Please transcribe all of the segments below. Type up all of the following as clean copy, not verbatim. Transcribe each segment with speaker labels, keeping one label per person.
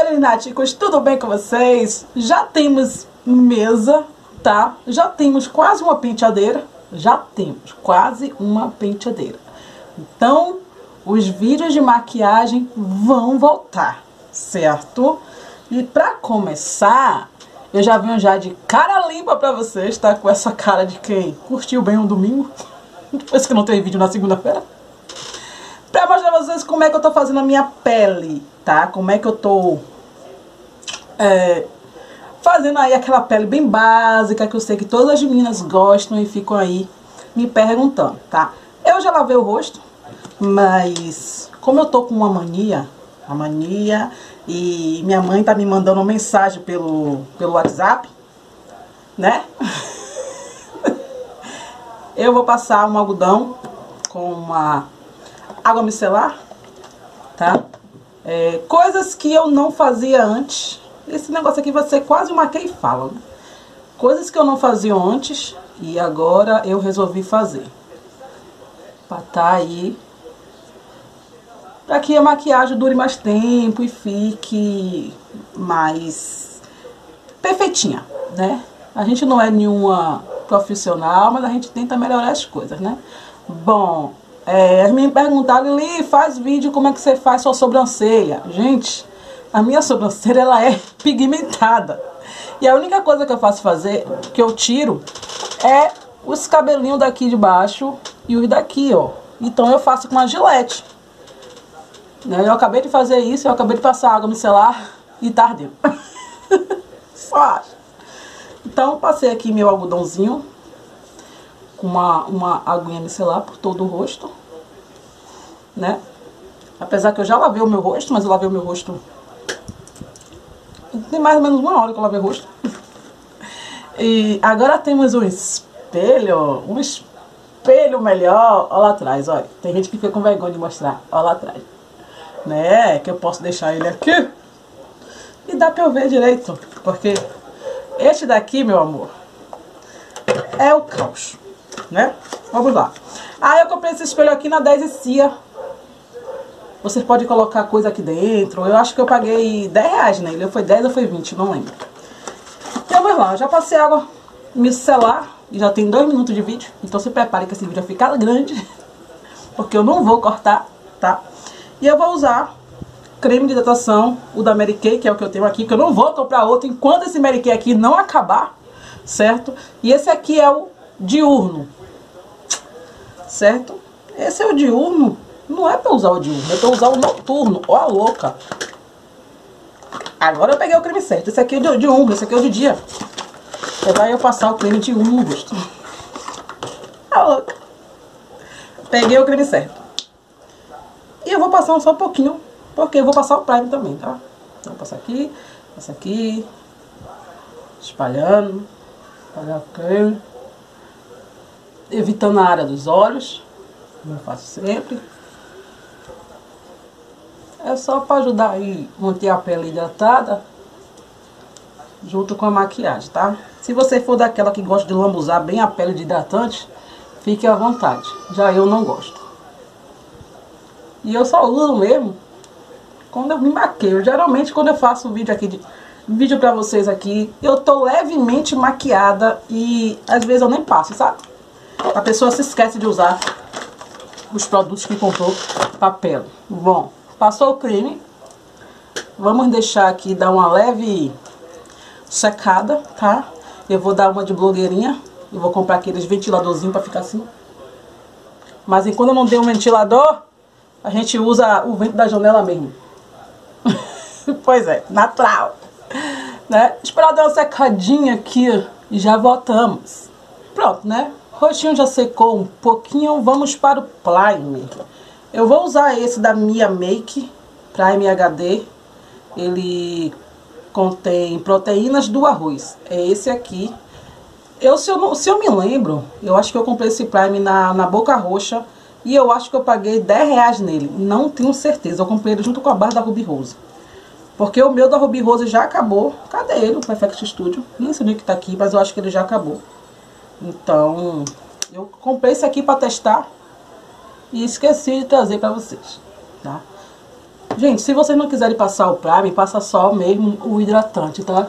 Speaker 1: Naticos, tudo bem com vocês? Já temos mesa, tá? Já temos quase uma penteadeira. Então, os vídeos de maquiagem vão voltar, certo? E pra começar, eu já venho já de cara limpa pra vocês, tá? Com essa cara de quem curtiu bem um domingo, depois que não tem vídeo na segunda-feira. Pra mostrar pra vocês como é que eu tô fazendo a minha pele, tá? Como é que eu tô fazendo aí aquela pele bem básica, que eu sei que todas as meninas gostam e ficam aí me perguntando, tá? Eu já lavei o rosto, mas como eu tô com uma mania, e minha mãe tá me mandando uma mensagem pelo WhatsApp, né? Eu vou passar um algodão com uma água micelar, tá? Coisas que eu não fazia antes. Esse negócio aqui vai ser quase uma que fala, né? Coisas que eu não fazia antes e agora eu resolvi fazer. Pra tá aí, pra que a maquiagem dure mais tempo e fique mais perfeitinha, né? A gente não é nenhuma profissional, mas a gente tenta melhorar as coisas, né? Bom, me perguntaram, Lili, faz vídeo como é que você faz sua sobrancelha. Gente, a minha sobrancelha, ela é pigmentada. E a única coisa que eu faço que eu tiro, é os cabelinhos daqui de baixo e os daqui, ó. Então eu faço com uma gilete. Eu acabei de fazer isso, eu acabei de passar água micelar e tardeu. Só acho. Então passei aqui meu algodãozinho com uma aguinha micelar por todo o rosto, né? Apesar que eu já lavei o meu rosto, mas eu lavei o meu rosto tem mais ou menos uma hora que eu lavei o rosto. E agora temos um espelho melhor, ó lá atrás, olha. Tem gente que fica com vergonha de mostrar, ó lá atrás, né? Que eu posso deixar ele aqui e dá pra eu ver direito, porque este daqui, meu amor, é o caos, né? Vamos lá. Aí eu comprei esse espelho aqui na 10 e Cia. Vocês podem colocar coisa aqui dentro. Eu acho que eu paguei 10 reais nele. Ou foi 10 ou foi 20, não lembro. Então vamos lá, eu já passei água micelar e já tem 2 minutos de vídeo. Então se prepare que esse vídeo vai ficar grande, porque eu não vou cortar, tá? E eu vou usar creme de hidratação, o da Mary Kay, que é o que eu tenho aqui, porque eu não vou comprar outro enquanto esse Mary Kay aqui não acabar, certo? E esse aqui é o diurno, certo? Esse é o diurno, não é pra usar o diurno, é pra usar o noturno, ó a louca. Agora eu peguei o creme certo, esse aqui é o diurno, esse aqui é o de dia. Vai eu passar o creme diurno no rosto. Ó a louca. Peguei o creme certo. E eu vou passar só um pouquinho, porque eu vou passar o primer também, tá? Então vou passar aqui, espalhando, espalhar o creme, evitando a área dos olhos, como eu faço sempre. É só para ajudar aí, manter a pele hidratada, junto com a maquiagem, tá? Se você for daquela que gosta de lambuzar bem a pele de hidratante, fique à vontade, já eu não gosto. E eu só uso mesmo quando eu me maqueio. Geralmente quando eu faço vídeo pra vocês aqui, eu tô levemente maquiada e às vezes eu nem passo, sabe? A pessoa se esquece de usar os produtos que comprou pra pele. Bom, passou o creme. Vamos deixar aqui dar uma leve secada, tá? Eu vou dar uma de blogueirinha. Eu vou comprar aqueles ventiladorzinhos pra ficar assim. Mas enquanto eu não dei um ventilador, a gente usa o vento da janela mesmo. Pois é, natural, né? Esperar dar uma secadinha aqui e já voltamos. Pronto, né? O rostinho já secou um pouquinho, vamos para o primer. Eu vou usar esse da Mia Make, Primer HD. Ele contém proteínas do arroz. É esse aqui. Se eu me lembro, eu acho que eu comprei esse primer na Boca Roxa. E eu acho que eu paguei 10 reais nele. Não tenho certeza. Eu comprei ele junto com a barra da Ruby Rose. Porque o meu da Ruby Rose já acabou. Cadê ele? O Perfect Studio. Nem sei nem que tá aqui, mas eu acho que ele já acabou. Então, eu comprei esse aqui pra testar. E esqueci de trazer pra vocês, tá? Gente, se vocês não quiserem passar o primer, passa só mesmo o hidratante, tá?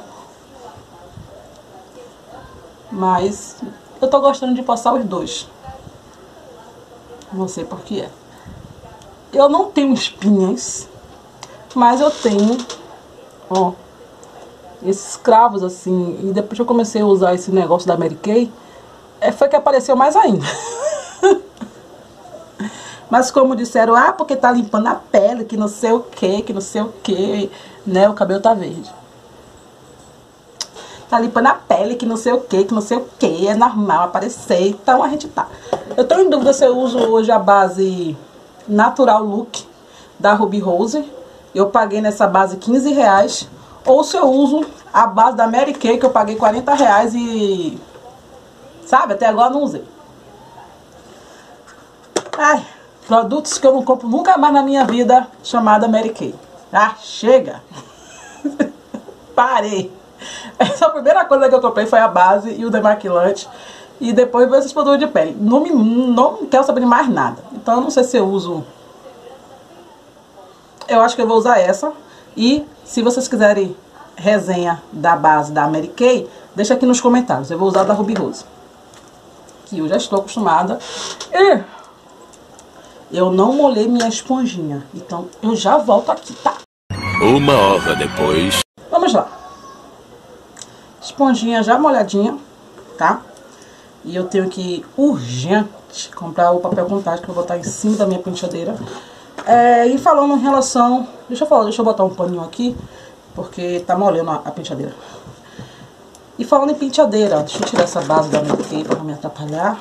Speaker 1: Mas eu tô gostando de passar os dois. Não sei por que é. Eu não tenho espinhas, mas eu tenho, ó, esses cravos assim. E depois que eu comecei a usar esse negócio da Mary Kay, foi que apareceu mais ainda. Mas como disseram, ah, porque tá limpando a pele, que não sei o que, né? O cabelo tá verde. Tá limpando a pele, que não sei o que, é normal aparecer. Então a gente tá. Eu tô em dúvida se eu uso hoje a base Natural Look da Ruby Rose. Eu paguei nessa base R$15. Ou se eu uso a base da Mary Kay, que eu paguei R$40 e... sabe, até agora não usei. Ai, produtos que eu não compro nunca mais na minha vida, chamada Mary Kay. Ah, chega! Parei! Essa primeira coisa que eu comprei foi a base e o demaquilante. E depois veio esses produtos de pele. Não quero saber de mais nada. Então eu não sei se eu uso... Eu acho que eu vou usar essa. E se vocês quiserem resenha da base da Mary Kay, deixa aqui nos comentários. Eu vou usar da Ruby Rose, que eu já estou acostumada. E eu não molhei minha esponjinha. Então eu já volto aqui, tá?
Speaker 2: 1 hora depois.
Speaker 1: Vamos lá. Esponjinha já molhadinha, tá? E eu tenho que, urgente, comprar o papel contato que eu vou botar em cima da minha penteadeira. E falando em relação... Deixa eu botar um paninho aqui, porque tá molhando a penteadeira. E falando em penteadeira, deixa eu tirar essa base da Mary Kay pra não me atrapalhar.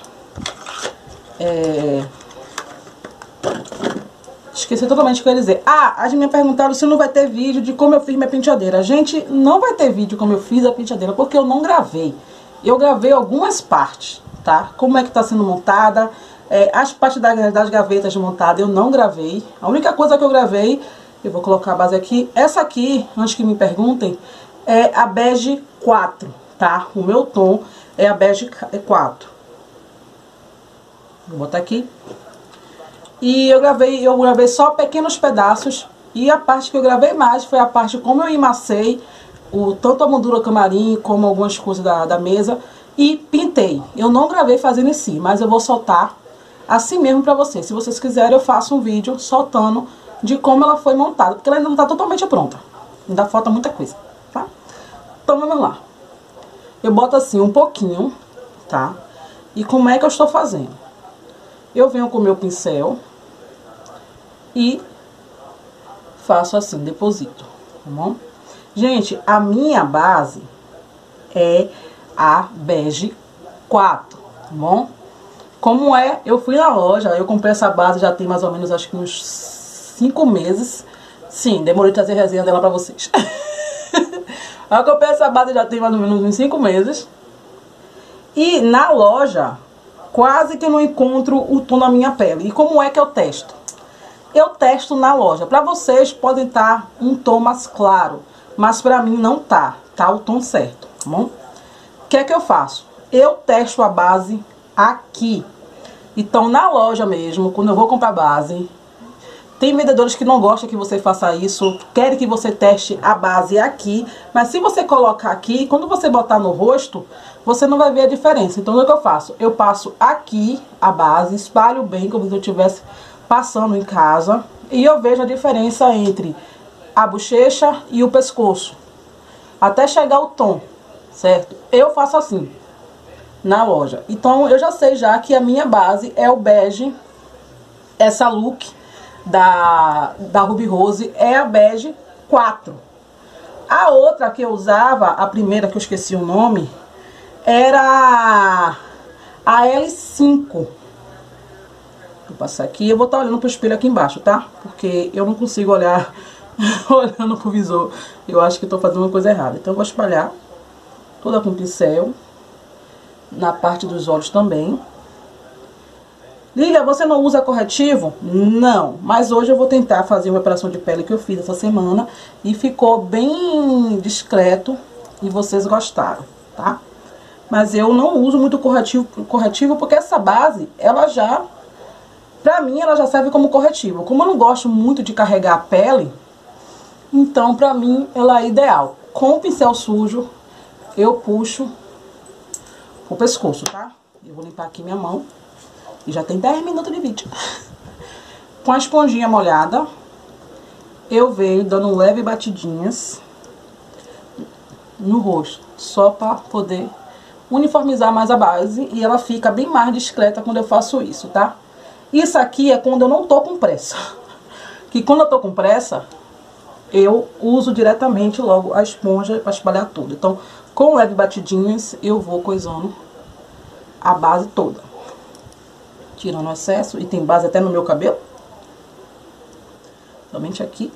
Speaker 1: Esqueci totalmente o que eu ia dizer. Ah, as me perguntaram se não vai ter vídeo de como eu fiz minha penteadeira. Gente, não vai ter vídeo como eu fiz a penteadeira, porque eu não gravei. Eu gravei algumas partes, tá? Como é que tá sendo montada. As partes das gavetas montadas eu não gravei. A única coisa que eu gravei, eu vou colocar a base aqui. Essa aqui, antes que me perguntem, é a bege 4, tá? O meu tom é a bege 4. Vou botar aqui. E eu gravei só pequenos pedaços. E a parte que eu gravei mais foi a parte como eu emacei tanto a moldura camarim como algumas coisas da mesa. E pintei. Eu não gravei fazendo em si, mas eu vou soltar assim mesmo pra vocês. Se vocês quiserem, eu faço um vídeo soltando de como ela foi montada. Porque ela ainda não tá totalmente pronta. Ainda falta muita coisa, tá? Então vamos lá. Eu boto assim um pouquinho, tá? E como é que eu estou fazendo? Eu venho com o meu pincel e faço assim, deposito, tá bom? Gente, a minha base é a bege 4, tá bom? Como é, eu fui na loja, eu comprei essa base já tem mais ou menos, acho que uns 5 meses. Sim, demorei de trazer resenha dela pra vocês. Eu comprei essa base já tem mais ou menos uns 5 meses. E na loja... quase que eu não encontro o tom da minha pele. E como é que eu testo? Eu testo na loja. Pra vocês pode estar um tom mais claro, mas pra mim não tá o tom certo, tá bom? O que é que eu faço? Eu testo a base aqui. Então na loja mesmo, quando eu vou comprar base, tem vendedores que não gostam que você faça isso, querem que você teste a base aqui, mas se você colocar aqui, quando você botar no rosto, você não vai ver a diferença. Então o que eu faço? Eu passo aqui a base, espalho bem como se eu estivesse passando em casa, e eu vejo a diferença entre a bochecha e o pescoço, até chegar o tom, certo? Eu faço assim na loja. Então eu já sei já que a minha base é o bege, essa look da Ruby Rose é a bege 4. A outra que eu usava, a primeira que eu esqueci o nome, era a L5. Vou passar aqui, eu vou estar olhando pro espelho aqui embaixo, tá? Porque eu não consigo olhar olhando pro visor. Eu acho que tô fazendo uma coisa errada. Então eu vou espalhar toda com pincel na parte dos olhos também. Lília, você não usa corretivo? Não, mas hoje eu vou tentar fazer uma operação de pele que eu fiz essa semana e ficou bem discreto e vocês gostaram, tá? Mas eu não uso muito corretivo porque essa base, ela já Pra mim, ela já serve como corretivo. Como eu não gosto muito de carregar a pele, então pra mim ela é ideal. Com o pincel sujo, eu puxo o pescoço, tá? Eu vou limpar aqui minha mão. E já tem 10 minutos de vídeo. Com a esponjinha molhada, eu venho dando leve batidinhas no rosto. Só pra poder uniformizar mais a base. E ela fica bem mais discreta quando eu faço isso, tá? Isso aqui é quando eu não tô com pressa. Que quando eu tô com pressa, eu uso diretamente logo a esponja pra espalhar tudo. Então, com leve batidinhas, eu vou coisando a base toda. Tirando o excesso. E tem base até no meu cabelo. Somente aqui.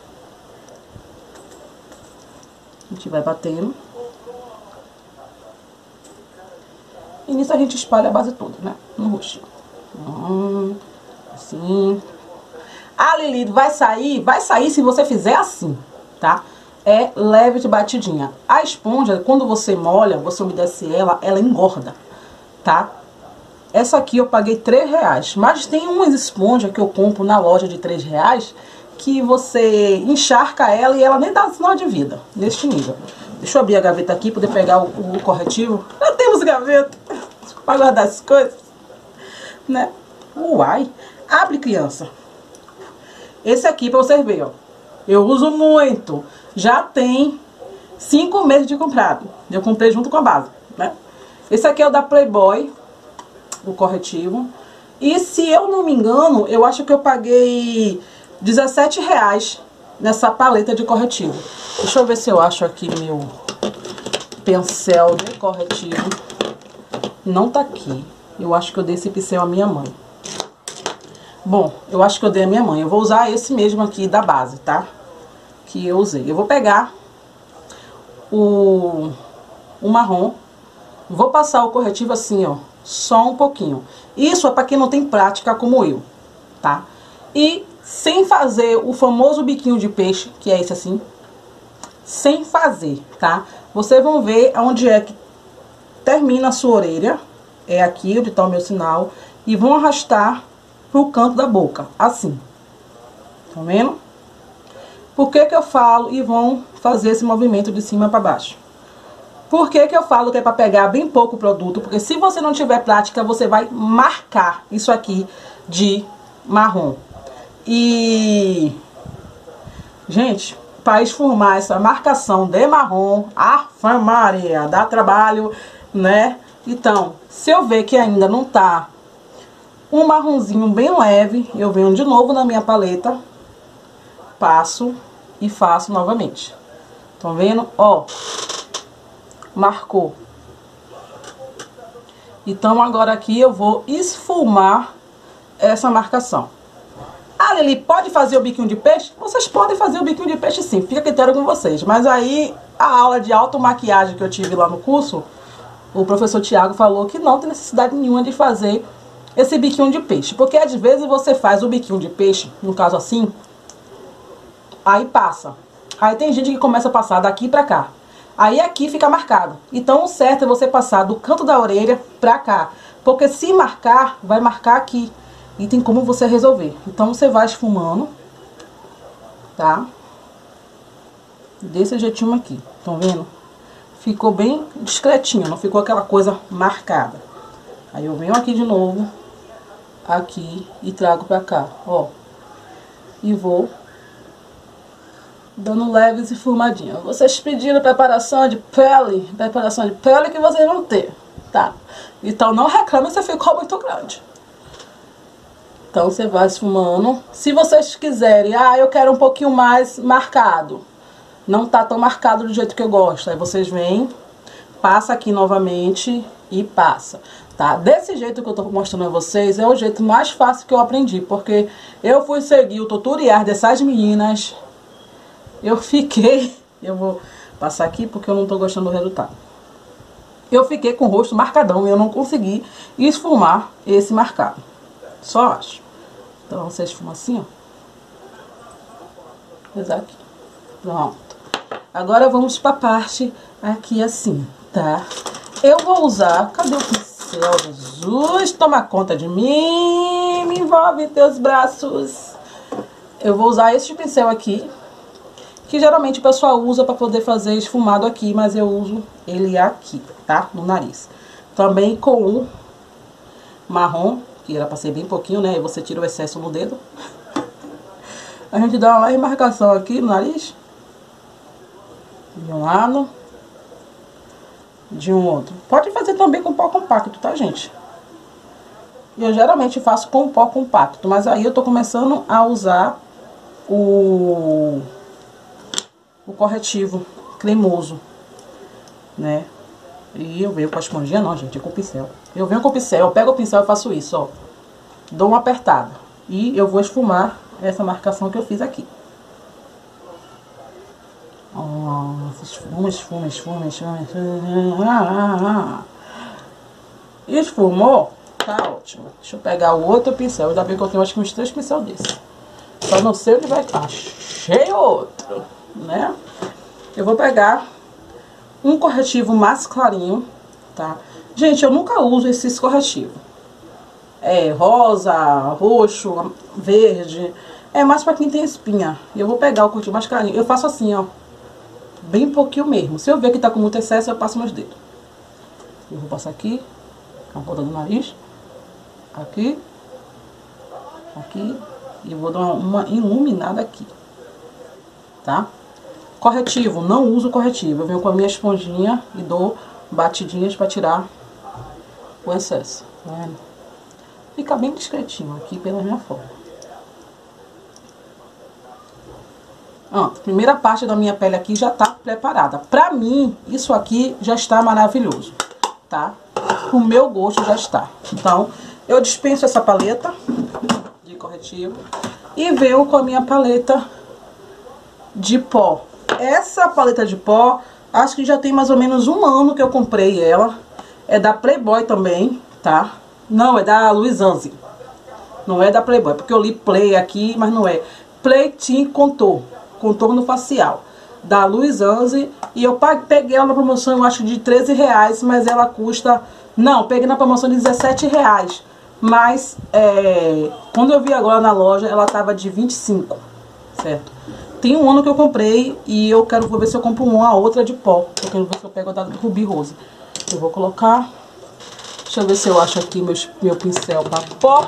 Speaker 1: A gente vai batendo. E nisso a gente espalha a base toda, né? No rostinho. Assim. Ah, Lili, vai sair se você fizer assim, tá? É leve de batidinha. A esponja, quando você molha, você umedece ela engorda, tá? Essa aqui eu paguei R$3, mas tem umas esponjas que eu compro na loja de R$3 que você encharca ela e ela nem dá sinal de vida, neste nível. Deixa eu abrir a gaveta aqui, poder pegar o corretivo. Já temos gaveta para guardar as coisas, né? Uai! Abre, criança. Esse aqui, pra vocês verem, ó. Eu uso muito. Já tem 5 meses de comprado. Eu comprei junto com a base, né? Esse aqui é o da Playboy, o corretivo. E se eu não me engano, eu acho que eu paguei R$17 nessa paleta de corretivo. Deixa eu ver se eu acho aqui meu pincel de corretivo. Não tá aqui. Eu acho que eu dei esse pincel à minha mãe. Bom, eu acho que eu dei a minha mãe. Eu vou usar esse mesmo aqui da base, tá? Que eu usei. Eu vou pegar o marrom. Vou passar o corretivo assim, ó. Só um pouquinho. Isso é pra quem não tem prática como eu, tá? E sem fazer o famoso biquinho de peixe, que é esse assim. Sem fazer, tá? Vocês vão ver onde é que termina a sua orelha. É aqui onde tá o meu sinal. E vão arrastar pro canto da boca, assim. Tá vendo? Por que que eu falo e vão fazer esse movimento de cima para baixo? Por que que eu falo que é para pegar bem pouco produto? Porque se você não tiver prática, você vai marcar isso aqui de marrom. E, gente, para esfumar essa marcação de marrom, Ave Maria, dá trabalho, né? Então, se eu ver que ainda não tá um marronzinho bem leve, eu venho de novo na minha paleta, passo e faço novamente. Estão vendo? Ó, marcou. Então, agora aqui eu vou esfumar essa marcação. Ah, Lili, pode fazer o biquinho de peixe? Vocês podem fazer o biquinho de peixe sim, fica a critério com vocês. Mas aí, a aula de automaquiagem que eu tive lá no curso, o professor Tiago falou que não tem necessidade nenhuma de fazer esse biquinho de peixe. Porque às vezes você faz o biquinho de peixe, no caso assim, aí passa. Aí tem gente que começa a passar daqui pra cá. Aí aqui fica marcado. Então o certo é você passar do canto da orelha pra cá. Porque se marcar, vai marcar aqui. E tem como você resolver. Então você vai esfumando, tá? Desse jeitinho aqui. Estão vendo? Ficou bem discretinho, não ficou aquela coisa marcada. Aí eu venho aqui de novo, aqui, e trago pra cá, ó. E vou dando leves e esfumadinhas. Vocês pediram preparação de pele que vocês vão ter, tá? Então não reclame se ficou muito grande. Então você vai esfumando. Se vocês quiserem, ah, eu quero um pouquinho mais marcado. Não tá tão marcado do jeito que eu gosto. Aí vocês vêm, passa aqui novamente e passa, tá? Desse jeito que eu tô mostrando a vocês, é o jeito mais fácil que eu aprendi. Porque eu fui seguir o tutorial dessas meninas. Eu fiquei... Eu vou passar aqui porque eu não tô gostando do resultado. Eu fiquei com o rosto marcadão e eu não consegui esfumar esse marcado. Só acho. Então você esfuma assim, ó. Exato aqui. Pronto. Agora vamos pra parte aqui assim, tá? Eu vou usar... Cadê o pincel, Jesus? Toma conta de mim, me envolve teus braços. Eu vou usar esse pincel aqui, que geralmente o pessoal usa para poder fazer esfumado aqui, mas eu uso ele aqui, tá? No nariz. Também com o marrom, que era pra ser bem pouquinho, né? E você tira o excesso no dedo. A gente dá uma marcação aqui no nariz. De um lado. De um outro. Pode fazer também com pó compacto, tá, gente? Eu geralmente faço com pó compacto, mas aí eu tô começando a usar o corretivo cremoso, né? E eu venho com a esponjinha não, gente, é com o pincel. Eu venho com o pincel, eu pego o pincel e faço isso, ó. Dou uma apertada. E eu vou esfumar essa marcação que eu fiz aqui. Ó, esfuma. Esfumou? Tá ótimo. Deixa eu pegar o outro pincel. Ainda bem que eu tenho acho que uns 3 pincéis desses. Só não sei onde vai... Achei outro, né? Eu vou pegar um corretivo mais clarinho, tá? Gente, eu nunca uso esses corretivos. É rosa, roxo, verde. É mais pra quem tem espinha. Eu vou pegar o corretivo mais clarinho. Eu faço assim, ó. Bem pouquinho mesmo. Se eu ver que tá com muito excesso, eu passo meus dedos. Eu vou passar aqui, na ponta do nariz. Aqui. Aqui. E vou dar uma iluminada aqui. Tá? Corretivo, não uso corretivo. Eu venho com a minha esponjinha e dou batidinhas pra tirar o excesso. Tá vendo? Fica bem discretinho aqui pela minha forma. Ó, a primeira parte da minha pele aqui já tá preparada. Pra mim, isso aqui já está maravilhoso, tá? O meu gosto já está. Então, eu dispenso essa paleta de corretivo e venho com a minha paleta de pó. Essa paleta de pó, acho que já tem mais ou menos 1 ano que eu comprei ela. É da Playboy também, tá? Não, é da Louis Anze. Não é da Playboy, porque eu li Play aqui, mas não é. Play Team Contour, contorno facial, da Louis Anze. E eu peguei ela na promoção, eu acho de R$13, mas ela custa... Não, peguei na promoção de R$17. Mas, quando eu vi agora na loja, ela tava de 25, certo? Tem 1 ano que eu comprei e eu vou ver se eu compro uma outra de pó. Eu quero ver se eu pego a da Ruby Rose. Eu vou colocar... Deixa eu ver se eu acho aqui meu pincel pra pó.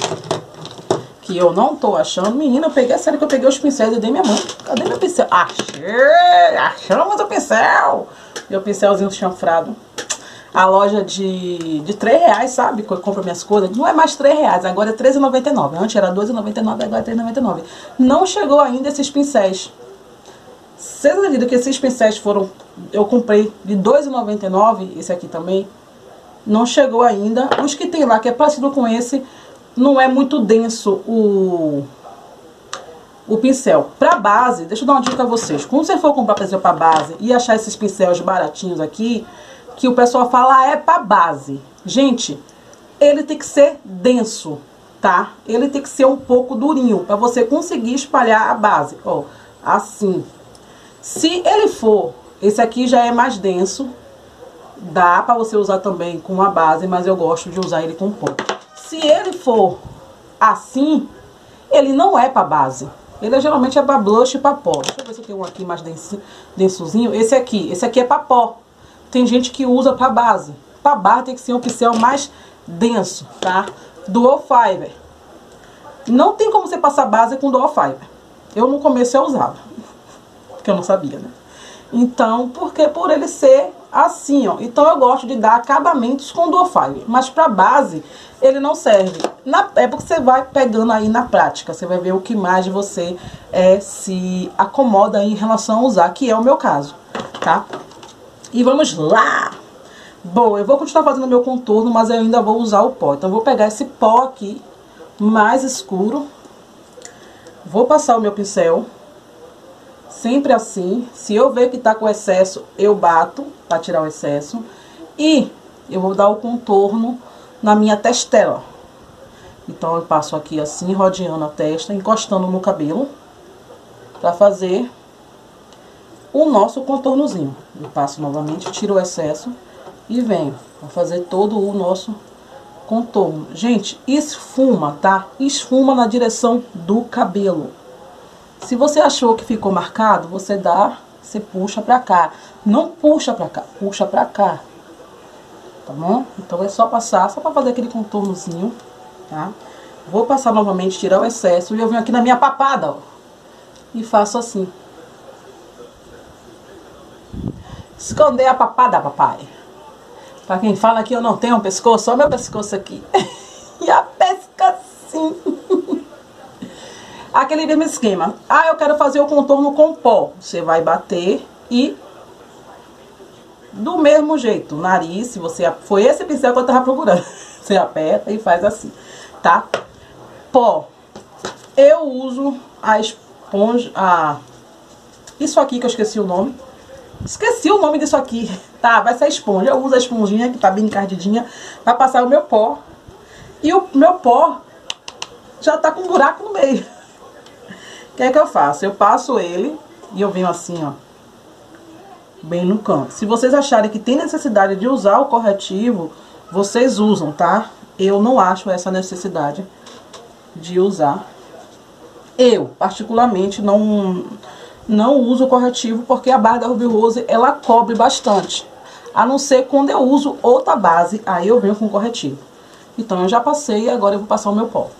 Speaker 1: Que eu não tô achando. Menina, eu peguei, sério que eu peguei os pincéis e dei minha mão. Cadê meu pincel? Achei! Achamos o pincel! Meu pincelzinho chanfrado. A loja de R$3, sabe? Que eu compro minhas coisas. Não é mais R$3, agora é R$13,99. Antes era R$12,99, agora é R$13,99. Não chegou ainda esses pincéis. Vocês acreditam que esses pincéis foram... Eu comprei de R$2,99, esse aqui também. Não chegou ainda. Os que tem lá, que é parecido com esse, não é muito denso o pincel. Pra base, deixa eu dar uma dica a vocês. Quando você for comprar pincel pra base e achar esses pincéis baratinhos aqui, que o pessoal fala, é pra base. Gente, ele tem que ser denso, tá? Ele tem que ser um pouco durinho, pra você conseguir espalhar a base. Ó, assim. Se ele for, esse aqui já é mais denso, dá pra você usar também com a base, mas eu gosto de usar ele com pó. Se ele for assim, ele não é pra base. Ele geralmente é pra blush e pra pó. Deixa eu ver se eu tenho um aqui mais densozinho. Esse aqui é pra pó. Tem gente que usa pra base. Pra base tem que ser um pincel mais denso, tá? Dual Fiber. Não tem como você passar base com Dual Fiber. Eu no começo eu usava, porque eu não sabia, né? Então, porque por ele ser assim, ó. Então eu gosto de dar acabamentos com Dual Fiber. Mas pra base, ele não serve. É porque você vai pegando aí na prática. Você vai ver o que mais você se acomoda em relação a usar, que é o meu caso, tá? E vamos lá! Bom, eu vou continuar fazendo meu contorno, mas eu ainda vou usar o pó. Então eu vou pegar esse pó aqui, mais escuro. Vou passar o meu pincel. Sempre assim. Se eu ver que tá com excesso, eu bato pra tirar o excesso. E eu vou dar o contorno na minha testela. Então eu passo aqui assim, rodeando a testa, encostando no cabelo, pra fazer o nosso contornozinho. Eu passo novamente, tiro o excesso e venho pra fazer todo o nosso contorno. Gente, esfuma, tá? Esfuma na direção do cabelo. Se você achou que ficou marcado, você puxa pra cá. Não puxa pra cá, puxa pra cá. Tá bom? Então é só passar, só pra fazer aquele contornozinho, tá? Vou passar novamente, tirar o excesso. E eu venho aqui na minha papada, ó. E faço assim. Esconder a papada, papai. Pra quem fala que eu não tenho um pescoço, olha meu pescoço aqui. E a pesca assim. Aquele mesmo esquema. Ah, eu quero fazer o contorno com pó. Você vai bater e... do mesmo jeito, o nariz, se você... foi esse pincel que eu tava procurando. Você aperta e faz assim, tá? Pó. Eu uso a esponja... isso aqui que eu esqueci o nome. Esqueci o nome disso aqui. Tá, vai ser a esponja. Eu uso a esponjinha que tá bem encardidinha pra passar o meu pó. E o meu pó já tá com um buraco no meio. O que é que eu faço? Eu passo ele e eu venho assim, ó, bem no canto. Se vocês acharem que tem necessidade de usar o corretivo, vocês usam, tá? Eu não acho essa necessidade de usar. Eu, particularmente, não uso corretivo porque a base da Ruby Rose, ela cobre bastante. A não ser quando eu uso outra base, aí eu venho com corretivo. Então, eu já passei e agora eu vou passar o meu pó.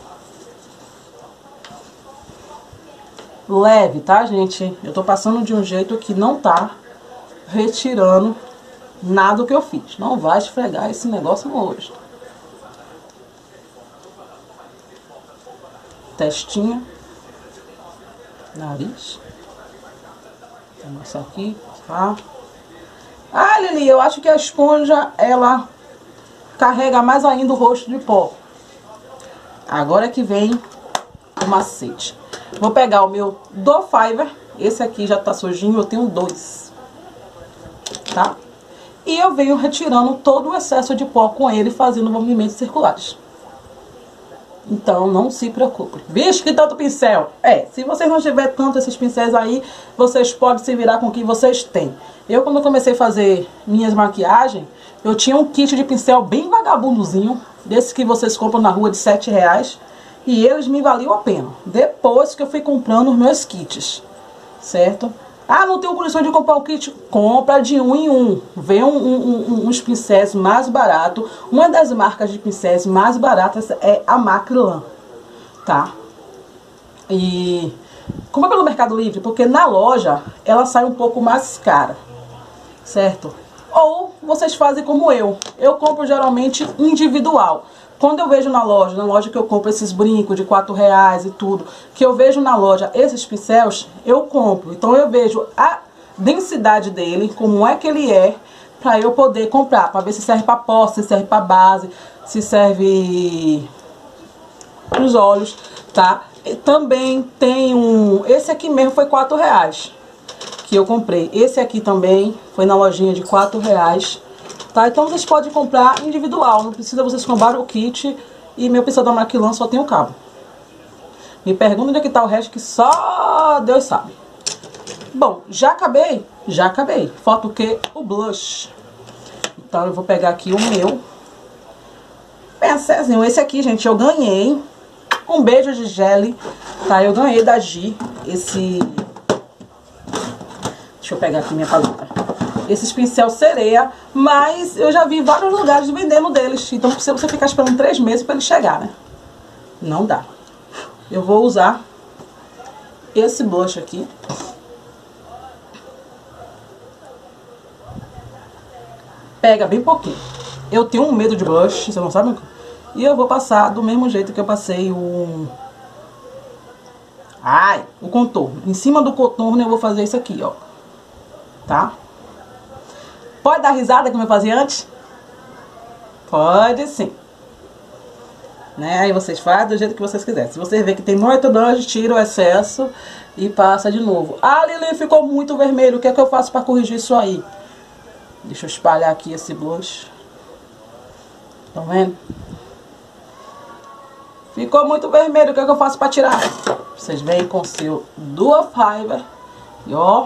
Speaker 1: Leve, tá, gente? Eu tô passando de um jeito que não tá retirando nada do que eu fiz. Não vai esfregar esse negócio no rosto. Testinha. Nariz. Começar aqui, tá? Ah, Lili, eu acho que a esponja, ela carrega mais ainda o rosto de pó. Agora que vem o macete. Vou pegar o meu do Fiverr. Esse aqui já tá sujinho, eu tenho 2. Tá? E eu venho retirando todo o excesso de pó com ele, fazendo movimentos circulares. Então, não se preocupe. Vixe, que tanto pincel! Se vocês não tiverem tanto esses pincéis aí, vocês podem se virar com o que vocês têm. Eu, quando comecei a fazer minhas maquiagens, eu tinha um kit de pincel bem vagabundozinho, desse que vocês compram na rua de R$7. E eles me valiam a pena. Depois que eu fui comprando os meus kits, certo? Ah, não tenho condição de comprar o kit? Compra de 1 em 1. Vem uns pincéis mais baratos. Uma das marcas de pincéis mais baratas é a Macrylan, tá? E compra pelo Mercado Livre, porque na loja ela sai um pouco mais cara, certo? Ou vocês fazem como eu. Eu compro geralmente individual. Quando eu vejo na loja que eu compro esses brincos de R$4 e tudo, que eu vejo na loja esses pincéis, eu compro. Então eu vejo a densidade dele, como é que ele é, pra eu poder comprar, pra ver se serve pra pó, se serve pra base, se serve pros olhos, tá? E também tem esse aqui mesmo foi R$4 que eu comprei. Esse aqui também foi na lojinha de R$4. Tá? Então vocês podem comprar individual, não precisa vocês comprar o kit. E meu pincel da Macrylan só tem o cabo. Me pergunta onde é que tá o resto, que só Deus sabe. Bom, já acabei? Já acabei. Falta o quê? O blush. Então eu vou pegar aqui o meu pincelzinho. Esse aqui, gente, eu ganhei. Um beijo de Gelly, tá? Eu ganhei da Gi esse... Deixa eu pegar aqui minha paleta. Esses pincel sereia, mas eu já vi vários lugares vendendo deles. Então, se você ficar esperando 3 meses para ele chegar, né? Não dá. Eu vou usar esse blush aqui. Pega bem pouquinho. Eu tenho um medo de blush, vocês não sabem? E eu vou passar do mesmo jeito que eu passei o contorno. Em cima do contorno eu vou fazer isso aqui, ó. Tá? Pode dar risada como eu fazia antes? Pode sim. Né? Aí vocês fazem do jeito que vocês quiserem. Se você ver que tem muito blush, tira o excesso e passa de novo. Ah, Lili, ficou muito vermelho. O que é que eu faço para corrigir isso aí? Deixa eu espalhar aqui esse blush. Estão vendo? Ficou muito vermelho. O que é que eu faço para tirar? Vocês vêm com o seu Dual Fiber. E ó.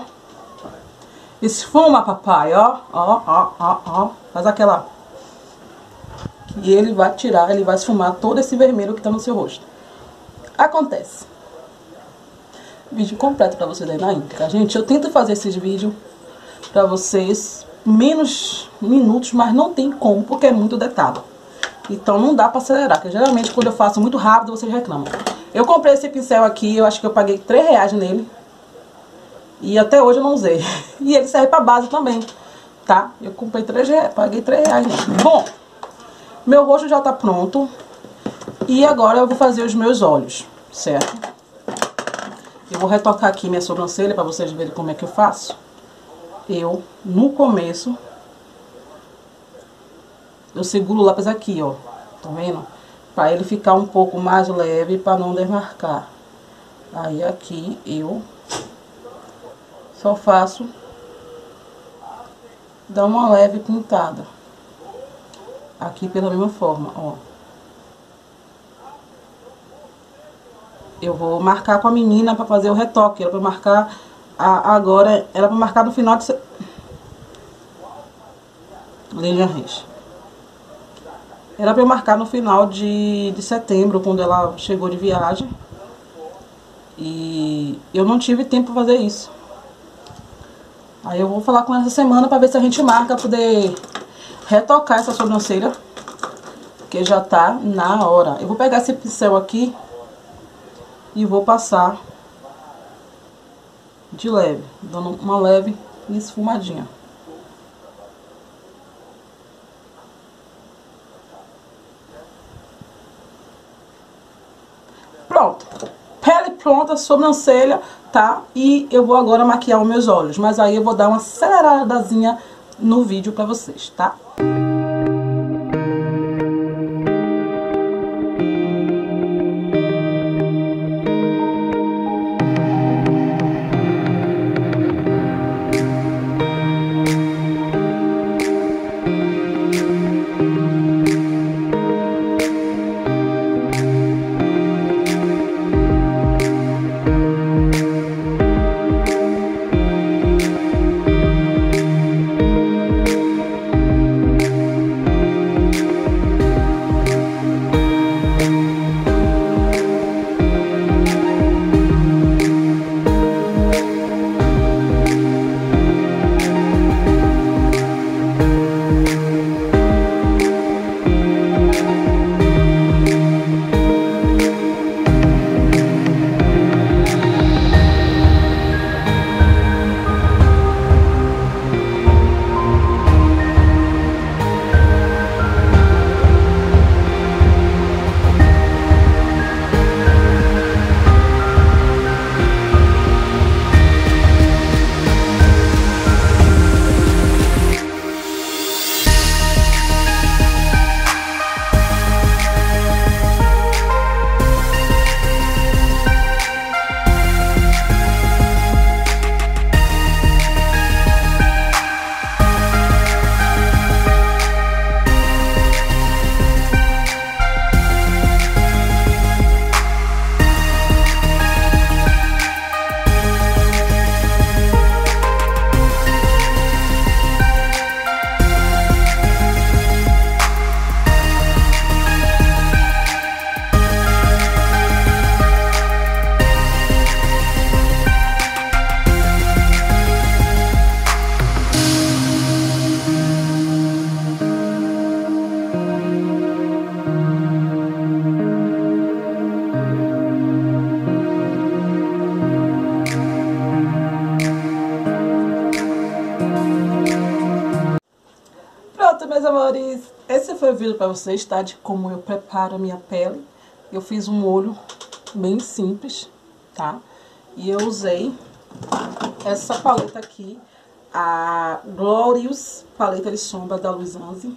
Speaker 1: Esfuma, papai, ó. Ó, ó, ó, ó. Faz aquela E ele vai tirar, ele vai esfumar todo esse vermelho que tá no seu rosto. Acontece. Vídeo completo pra vocês aí na íntegra. Gente, eu tento fazer esses vídeos pra vocês menos minutos, mas não tem como, porque é muito detalhe. Então não dá pra acelerar, porque geralmente quando eu faço muito rápido, vocês reclamam. Eu comprei esse pincel aqui, eu acho que eu paguei R$3 nele. E até hoje eu não usei. E ele serve pra base também, tá? Eu comprei R$3, paguei R$3 nele. Bom, meu rosto já tá pronto. E agora eu vou fazer os meus olhos, certo? Eu vou retocar aqui minha sobrancelha pra vocês verem como é que eu faço. Eu, no começo, eu seguro o lápis aqui, ó. Tá vendo? Pra ele ficar um pouco mais leve, pra não desmarcar. Aí aqui eu só faço dar uma leve pintada. Aqui pela mesma forma, ó. Eu vou marcar com a menina pra fazer o retoque. Era pra marcar agora, era pra marcar no final de... Lilian Reis. Era pra eu marcar no final de setembro, quando ela chegou de viagem. E eu não tive tempo pra fazer isso. Aí eu vou falar com ela essa semana pra ver se a gente marca, pra poder retocar essa sobrancelha. Porque já tá na hora. Eu vou pegar esse pincel aqui e vou passar de leve, dando uma leve esfumadinha. Pronto. Pele pronta, sobrancelha, tá? E eu vou agora maquiar os meus olhos. Mas aí eu vou dar uma aceleradazinha no vídeo pra vocês, tá? Pronto, meus amores, esse foi o vídeo pra vocês, tá? De como eu preparo a minha pele. Eu fiz um molho bem simples, tá? E eu usei essa paleta aqui, a Glorious paleta de sombra da Luiz Anzi.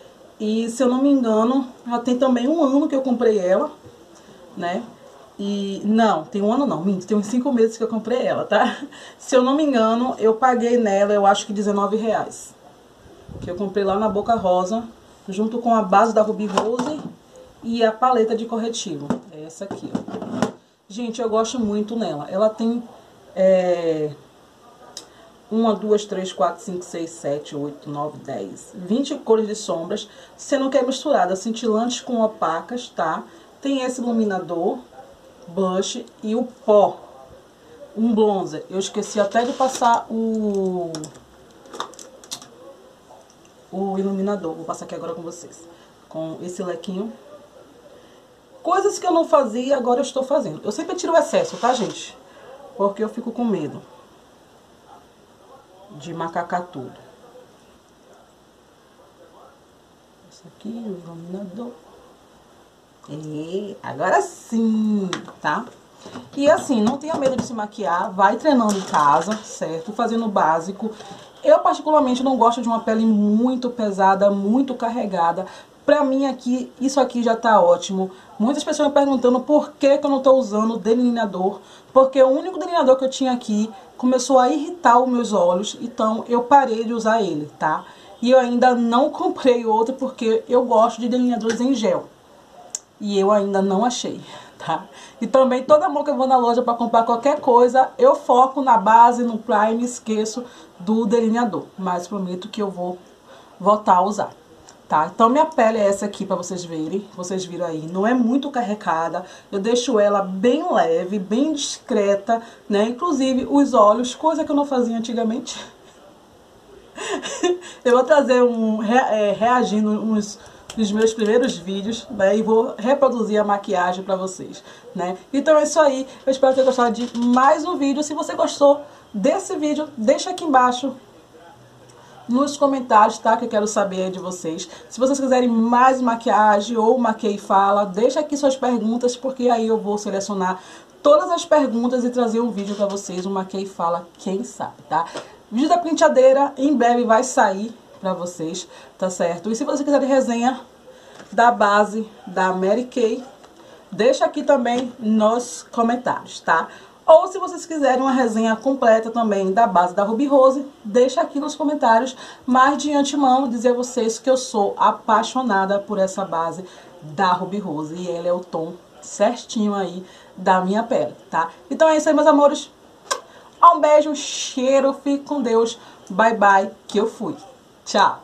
Speaker 1: E se eu não me engano, já tem também um ano que eu comprei ela, né? E não, tem um ano não, minto, tem uns 5 meses que eu comprei ela, tá? Se eu não me engano, eu paguei nela, eu acho que R$19. Que eu comprei lá na Boca Rosa, junto com a base da Ruby Rose e a paleta de corretivo. É essa aqui, ó. Gente, eu gosto muito nela. Ela tem 1, 2, 3, 4, 5, 6, 7, 8, 9, 10, 20 cores de sombras, sendo que é misturada cintilantes com opacas, tá? Tem esse iluminador, blush e o pó, um bronzer. Eu esqueci até de passar o iluminador, vou passar aqui agora com vocês, com esse lequinho. Coisas que eu não fazia, agora eu estou fazendo. Eu sempre tiro o excesso, tá, gente? Porque eu fico com medo de macacar tudo. Esse aqui, o iluminador. E agora sim, tá? E assim, não tenha medo de se maquiar, vai treinando em casa, certo? Fazendo o básico. Eu particularmente não gosto de uma pele muito pesada, muito carregada. Pra mim aqui, isso aqui já tá ótimo. Muitas pessoas me perguntando por que eu não tô usando delineador. Porque o único delineador que eu tinha aqui começou a irritar os meus olhos. Então eu parei de usar ele, tá? E eu ainda não comprei outro porque eu gosto de delineadores em gel. E eu ainda não achei, tá? E também toda vez que eu vou na loja pra comprar qualquer coisa, eu foco na base, no prime, esqueço do delineador. Mas prometo que eu vou voltar a usar. Tá? Então minha pele é essa aqui pra vocês verem, vocês viram aí, não é muito carregada, eu deixo ela bem leve, bem discreta, né, inclusive os olhos, coisa que eu não fazia antigamente. Eu vou trazer reagindo uns dos meus primeiros vídeos, né, e vou reproduzir a maquiagem pra vocês, né. Então é isso aí, eu espero ter gostado de mais um vídeo. Se você gostou desse vídeo, deixa aqui embaixo nos comentários, tá? Que eu quero saber de vocês. Se vocês quiserem mais maquiagem ou maquia e fala, deixa aqui suas perguntas, porque aí eu vou selecionar todas as perguntas e trazer um vídeo pra vocês, um maquia e fala, quem sabe, tá? O vídeo da penteadeira em breve vai sair pra vocês, tá certo? E se você quiser resenha da base da Mary Kay, deixa aqui também nos comentários, tá? Ou se vocês quiserem uma resenha completa também da base da Ruby Rose, deixa aqui nos comentários. Mas de antemão dizer a vocês que eu sou apaixonada por essa base da Ruby Rose. E ela é o tom certinho aí da minha pele, tá? Então é isso aí, meus amores. Um beijo, um cheiro, fique com Deus. Bye, bye, que eu fui. Tchau.